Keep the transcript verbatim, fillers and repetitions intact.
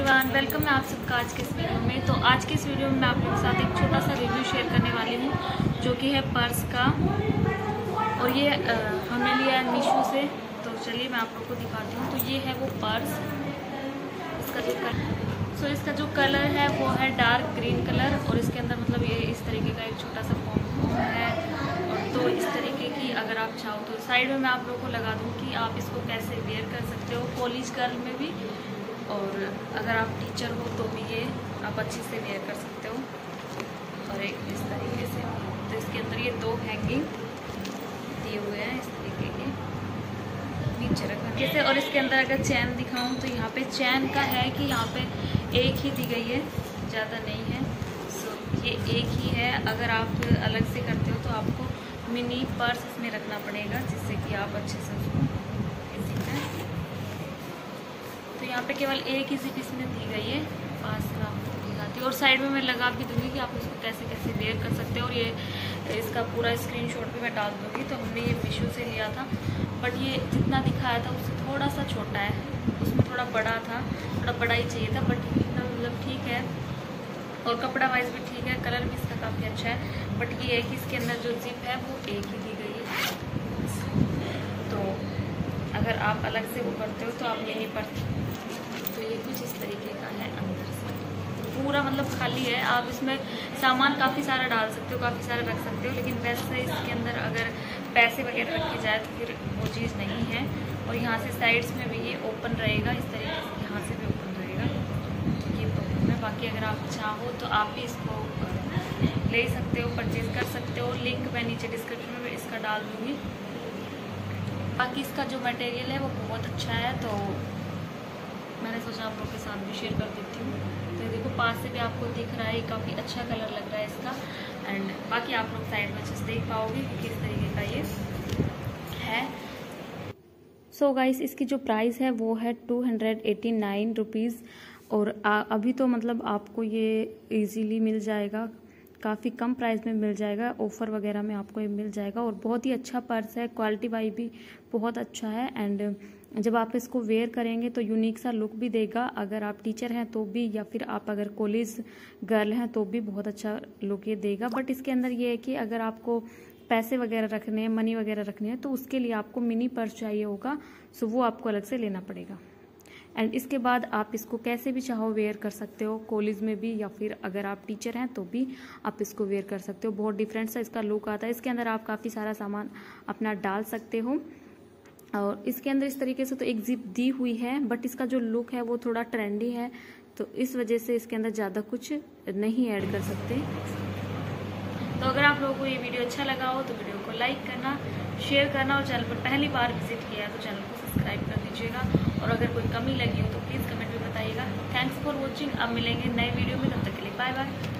Everyone, welcome है आप सबका आज के इस वीडियो में। तो आज के इस वीडियो में मैं आप लोगों के साथ एक छोटा सा रिव्यू शेयर करने वाली हूँ, जो कि है पर्स का। और ये आ, हमने लिया है मीशो से। तो चलिए मैं आप लोगों को दिखाती हूँ। तो ये है वो पर्स। इसका जो कलर सो इसका जो कलर है वो है डार्क ग्रीन कलर, और इसके अंदर मतलब ये इस तरीके का एक छोटा सा पॉम है। और तो इस तरीके की अगर आप चाहो तो साइड में मैं आप लोगों को लगा दूँ कि आप इसको कैसे वेयर कर सकते हो, कॉलेज गर्ल में भी, और अगर आप टीचर हो तो भी ये आप अच्छे से वेयर कर सकते हो। और एक इस तरीके से, तो इसके अंदर ये दो हैंगिंग दिए हुए हैं इस तरीके के नीचे रखने से। और इसके अंदर अगर चैन दिखाऊं तो यहाँ पे चैन का है कि यहाँ पे एक ही दी गई है, ज़्यादा नहीं है। सो ये एक ही है। अगर आप अलग से करते हो तो आपको मिनी पर्स इसमें रखना पड़ेगा, जिससे कि आप अच्छे से उसको इसी में। तो यहाँ पे केवल एक ही जिप इसमें दी गई है, पास में आपको दिखाती है। और साइड में मैं लगा भी दूंगी कि आप इसको कैसे कैसे वेयर कर सकते हो। और ये इसका पूरा स्क्रीनशॉट भी मैं डाल दूंगी। तो हमने ये मीशो से लिया था, बट ये जितना दिखाया था उससे थोड़ा सा छोटा है, उसमें थोड़ा बड़ा था, थोड़ा बड़ा ही चाहिए था। बट इतना मतलब ठीक है, और कपड़ा वाइज भी ठीक है, कलर भी इसका काफ़ी अच्छा है। बट ये है कि इसके अंदर जो जिप है वो एक ही दी गई है। तो अगर आप अलग से वो करते हो तो आप मिनी पर्स, तो ये कुछ इस तरीके का है। अंदर से पूरा मतलब खाली है। आप इसमें सामान काफ़ी सारा डाल सकते हो, काफ़ी सारा रख सकते हो, लेकिन वैसे इसके अंदर अगर पैसे वगैरह रखे जाए तो फिर वो चीज़ नहीं है। और यहाँ से साइड्स में भी ये ओपन रहेगा इस तरीके से, यहाँ से भी ओपन रहेगा। ये तो है। बाकी अगर आप चाहो तो आप भी इसको ले सकते हो, परचेज कर सकते हो। लिंक मैं नीचे डिस्क्रिप्शन में इसका डाल दूँगी। बाकी इसका जो मटेरियल है वो बहुत अच्छा है, तो मैंने सोचा आप लोग के साथ भी शेयर कर देती हूँ। तो देखो पास से भी आपको दिख रहा है, काफ़ी अच्छा कलर लग रहा है इसका। एंड बाकी आप लोग साइड में अच्छे से देख पाओगे कि किस तरीके का ये है। सो so गाइस, इसकी जो प्राइस है वो है two hundred eighty nine rupees. और आ, अभी तो मतलब आपको ये इजीली मिल जाएगा, काफ़ी कम प्राइस में मिल जाएगा, ऑफ़र वगैरह में आपको ये मिल जाएगा। और बहुत ही अच्छा पर्स है, क्वालिटी वाइज भी बहुत अच्छा है। एंड जब आप इसको वेयर करेंगे तो यूनिक सा लुक भी देगा। अगर आप टीचर हैं तो भी, या फिर आप अगर कॉलेज गर्ल हैं तो भी बहुत अच्छा लुक ये देगा। बट इसके अंदर ये है कि अगर आपको पैसे वगैरह रखने हैं, मनी वगैरह रखने हैं, तो उसके लिए आपको मिनी पर्स चाहिए होगा। सो वो आपको अलग से लेना पड़ेगा। एंड इसके बाद आप इसको कैसे भी चाहो वेयर कर सकते हो, कॉलेज में भी, या फिर अगर आप टीचर हैं तो भी आप इसको वेयर कर सकते हो। बहुत डिफरेंट सा इसका लुक आता है। इसके अंदर आप काफ़ी सारा सामान अपना डाल सकते हो। और इसके अंदर इस तरीके से तो एक जिप दी हुई है, बट इसका जो लुक है वो थोड़ा ट्रेंडी है, तो इस वजह से इसके अंदर ज़्यादा कुछ नहीं ऐड कर सकते। तो अगर आप लोगों को ये वीडियो अच्छा लगा हो तो वीडियो को लाइक करना, शेयर करना, और चैनल पर पहली बार विजिट किया है तो चैनल को सब्सक्राइब कर दीजिएगा। और अगर कोई कमी लगी हो तो प्लीज़ कमेंट में बताइएगा। Thanks for watching. अब मिलेंगे नए वीडियो में, तब तक के लिए बाय बाय।